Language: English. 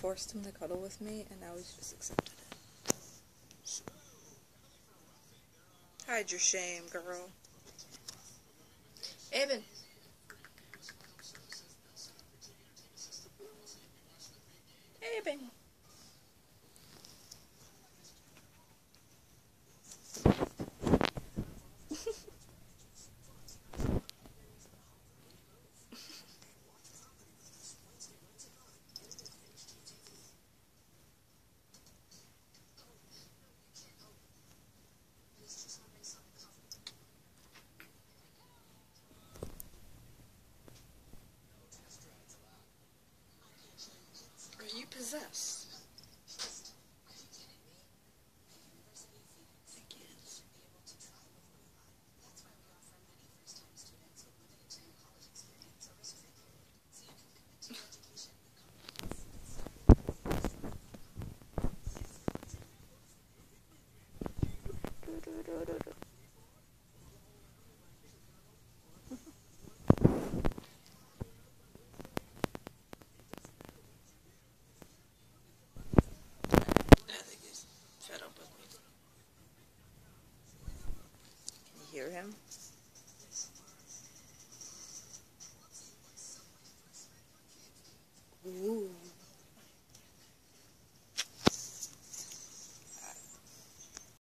forced him to cuddle with me, and now he's just accepted it. Hide your shame, girl. Aben. Aben. Are you possessed? Hear him?